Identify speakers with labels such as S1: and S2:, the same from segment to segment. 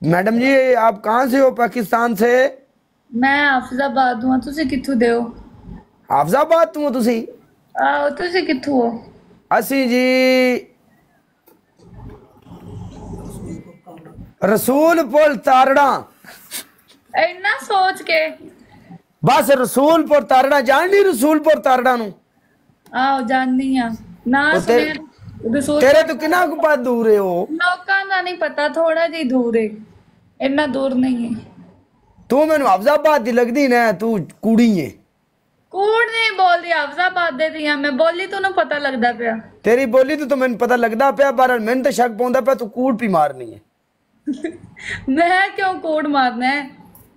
S1: Madam जी आप कहाँ से हो? पाकिस्तान से।
S2: मैं हाफिजाबाद हूँ, तुसी कित्थों दे हो?
S1: हाफिजाबाद तो तुसी?
S2: आहो, तुसी कित्थों हो?
S1: असी जी रसूलपुर तारड़ा।
S2: इन्ना सोच के?
S1: बस रसूलपुर तारड़ा जान ली? रसूलपुर तारड़ा नु
S2: आहो जाननी आ ना सुने।
S1: तेरे तो कितना कुछ दूर है हो?
S2: लोकां दा नहीं पता, थोड़ा जी दूर है, इन्ना दूर नहीं है।
S1: तू मैनू हाफिजाबाद दी लगदी ना, तू कुड़ी है।
S2: कूड़ नहीं बोल रही, हाफिजाबाद दे दी मैं बोली, तू पता लगदा पिया।
S1: तेरी बोली तो मैंने पता लगदा पिया, पर मैंने तो शक पौंदा पिया तू कूड़ पी मारनी है।
S2: मैं क्यों कूड़ मारना है?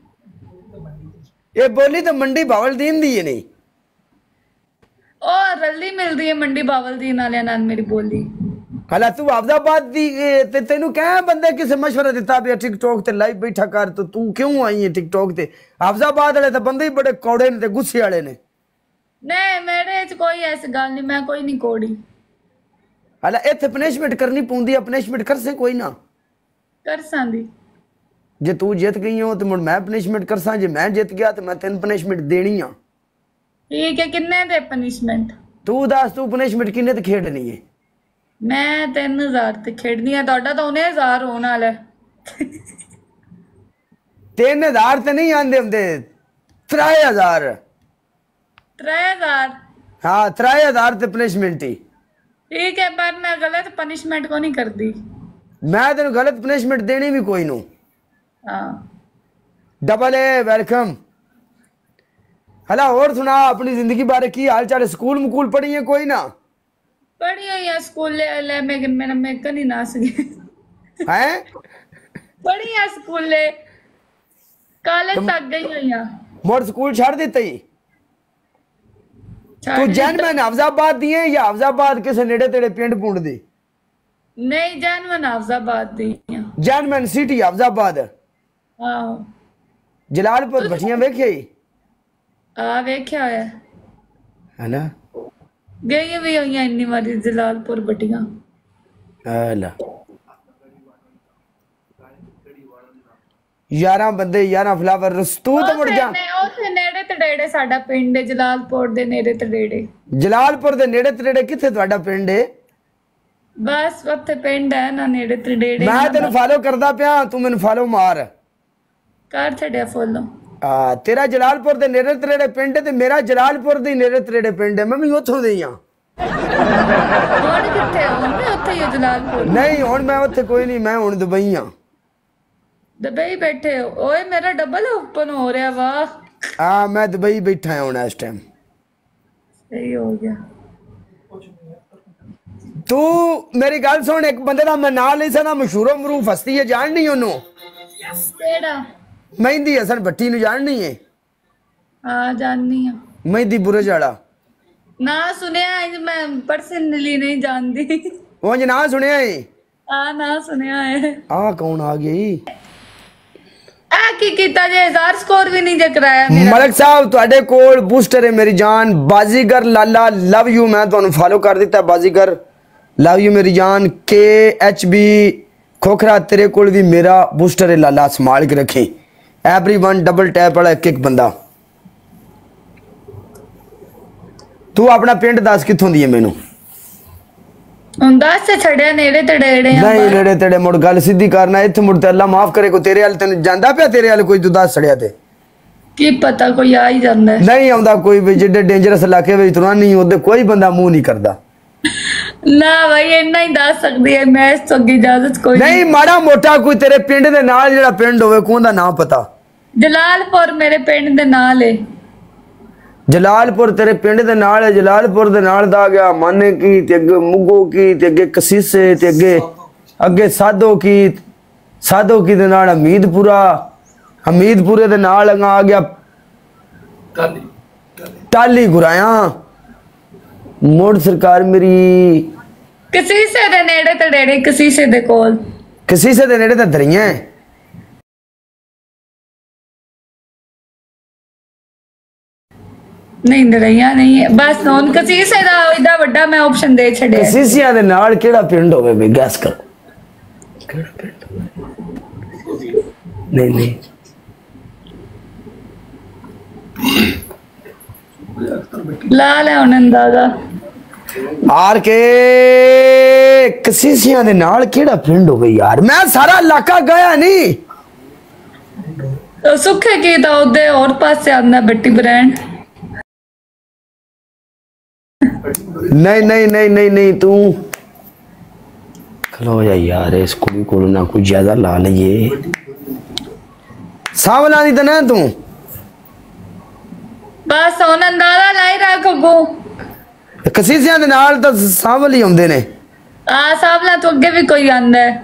S1: ये बोली तो मंडी बावलदीन दी है नहीं।
S2: ओ रली मिलदी है मंडी बावलदीन वाले नाल मेरी बोली।
S1: हला तू हाफिजाबाद दी ते तेनू क्या बंदे किसे मशवरा दिता भी टिकटॉक ते लाइव बैठा कर, तो तू क्यों आई है टिकटॉक ते? हाफिजाबाद वाले तो बंदे ही बड़े कौड़े ने ते गुस्से वाले ने।
S2: नहीं मेरे च कोई ऐसी गल नहीं, मैं कोई नहीं कोड़ी।
S1: हला इत्थे पनिशमेंट करनी पौंदी है, पनिशमेंट कर से कोई ना
S2: कर सांदी।
S1: जे तू जित गई हो तो मुड़ मैं पनिशमेंट कर सा, जे मैं जित गया तो मैं तेन पनिशमेंट देनी आ।
S2: ठीक है, किन्ने दे पनिशमेंट?
S1: तू दस तू पनिशमेंट किन्ने ते खेडनी है?
S2: मैं 3000 ते खेडनी है, ਤੁਹਾਡਾ ਤਾਂ 1000 ਹੋਣ ਵਾਲਾ ਹੈ।
S1: 3000 ਤੇ नहीं आंदे ਹੁੰਦੇ, 3000।
S2: 3000?
S1: हाँ 3000 ਤੇ पनिशमेंट ही।
S2: ठीक है, पर मैं गलत पनिशमेंट को नहीं करती।
S1: मैं तेन गलत पनिशमेंट देनी भी कोई नू।
S2: हाँ
S1: डबल ए वेलकम। हला और सुना अपनी जिंदगी बारे की हाल चाल? स्कूल मुकूल पढ़ी है कोई ना?
S2: पढ़ी हुई है स्कूल ले, मेरा मेकन ही नास गए
S1: हैं।
S2: पढ़ी है स्कूल कॉलेज तक गई हुई है।
S1: मोर स्कूल छाड़ देते ही तू जैनमैन हाफिजाबाद दी है या हाफिजाबाद किसे नेड़े तेड़े पिंड पुंड दी?
S2: नहीं जैनमैन हाफिजाबाद दी है।
S1: जैनमैन सिटी हाफिजाबाद।
S2: आहो
S1: जलालपुर भटियां वेखे ही?
S2: आ वेख्या होया
S1: है ना?
S2: गई भी हुई इन्नी बारी जलालपुर बटियां।
S1: हला 11 बंदे 11 फ्लावर रस्तू तो मुड़ जा।
S2: ਉੱਥੇ ਨੇੜੇ ਤੇੜੇ ਸਾਡਾ ਪਿੰਡ ਹੈ, ਜਲਾਲਪੁਰ ਦੇ ਨੇੜੇ ਤੇੜੇ।
S1: ਜਲਾਲਪੁਰ ਦੇ ਨੇੜੇ ਤੇੜੇ ਕਿੱਥੇ ਤੁਹਾਡਾ ਪਿੰਡ ਹੈ?
S2: ਬਸ ਉੱਥੇ ਪਿੰਡ ਹੈ ਨਾ ਨੇੜੇ ਤੇੜੇ।
S1: ਮੈਂ ਤੈਨੂੰ ਫਾਲੋ ਕਰਦਾ ਪਿਆ, ਤੂੰ ਮੈਨੂੰ ਫਾਲੋ ਮਾਰ
S2: ਕਰ ਛੱਡਿਆ ਫੋਲੋ।
S1: तेरा जलालपुर दे नेड़े तरेड़े पिंड ते मेरा जलालपुर दे नेड़े तरेड़े पिंड है, मैं भी उत्थों दी हां।
S2: ਹੁਣ ਕਿੱਥੇ ਹੋ? ਮੈਂ ਉੱਥੇ ਹੀ ਜਲਾਲਪੁਰ।
S1: नहीं हुण मैं उत्थे कोई नहीं, मैं हुण दुबई हां।
S2: दुबई बैठे हो? ओए मेरा डबल ओपन हो रहा। वाह
S1: हां मैं दुबई बैठा हूं हुण इस टाइम।
S2: सही हो गया।
S1: तू मेरी गल सुन, एक बंदे दा मैं नाम नहीं सना, मशहूर मरूफ हस्ती है, जाननी ओनू?
S2: केड़ा?
S1: मेहंदी हसन भट्टी नु जाननी है?
S2: हां जाननी है।
S1: मेहंदी बुरज वाला
S2: ना सुनिया है, मैं पर्सनली नहीं जानती।
S1: उंज ना सुनिया है?
S2: हां ना सुनिया है।
S1: आ कौन आ गई?
S2: आ की कीता जे 1000 स्कोर भी नहीं जे कराया मेरा।
S1: मलिक साहब ਤੁਹਾਡੇ ਕੋਲ ਬੂਸਟਰ ਹੈ मेरी जान, बाजीगर लाला लव यू। मैं ਤੁਹਾਨੂੰ फॉलो कर दिता बाजीगर लव यू मेरी जान। KHB खोखरा तेरे कोल भी मेरा बूस्टर है लाला, संभाल के रखें। एवरीवन डबल टैप वाला एक एक बंदा। तू अपना पिंड दस कित्थों दी है मैनू?
S2: दस से छड़िया नेड़े तड़ेड़े।
S1: नहीं नेड़े तेड़े मुड़ गल सीधी करना, इत्थे मुड़ ते अल्लाह माफ करे को तेरे वाल तेन जांदा पिया, तेरे वाल कोई तू दस छड़िया ते
S2: की पता कोई आ ही जांदा है।
S1: नहीं आंदा कोई भी, जिड्डे डेंजरस इलाके विच तुरना नहीं ओदे कोई बंदा मुंह नहीं करदा।
S2: ना भाई इन्ना ही दस सकदी है, मैं इस तो अगे इजाजत कोई
S1: नहीं। माड़ा मोटा कोई तेरे पिंड दे नाल जेड़ा पिंड होवे कोन दा नाम पता?
S2: जलालपुर मेरे पिंड दे नाल है।
S1: जलालपुर तेरे पिंड दे नाल है। जलालपुर दे नाल दा गया माने की ते अगे मुगो की ते अगे कसीसे ते अगे अगे साधो की दे नाल हमीदपुरा, हमीदपुरे दे नाल आ गया टाली गुराया। मुड़ सरकार मेरी
S2: कसीसे दे नेड़े तड़ेड़े, कसीसे दे कोल।
S1: कसीसे दे नेड़े ते दरियां है।
S2: नहीं दरिया नहीं है, बस हुन कसीसे दा इदा वड्डा मैं ऑप्शन दे छड़े।
S1: कसीसिया दे नाल केड़ा पिंड होवे बे? गैस कर। नहीं नहीं
S2: ला ले हुन अंदाजा
S1: आर के कसीसियां दे नाल केड़ा फ्रेंड हो गई यार मैं सारा इलाका गया नहीं
S2: तो सुखे की था उदे और पासे आंदा बट्टी ब्रांड
S1: नहीं नहीं नहीं नहीं नहीं तू खलो यार इस कुड़ी को ना कुछ ज्यादा ला लिए सावला नहीं तो ना तू
S2: बस हुन अंदाजा लाई रख गो
S1: कसीसियां दे नाल तो सावल ही आउंदे ने
S2: आ सावला तो अगे भी कोई आंदा है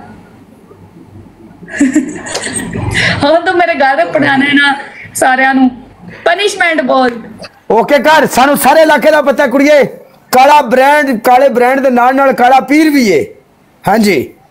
S2: हाँ तो मेरे घर पढ़ाने ना सारियां नु पनिशमेंट बोल
S1: ओके कर सानू सारे इलाके दा पता कुड़िए काला ब्रांड काले ब्रांड दे नाल नाल काला पीर भी है हाँ जी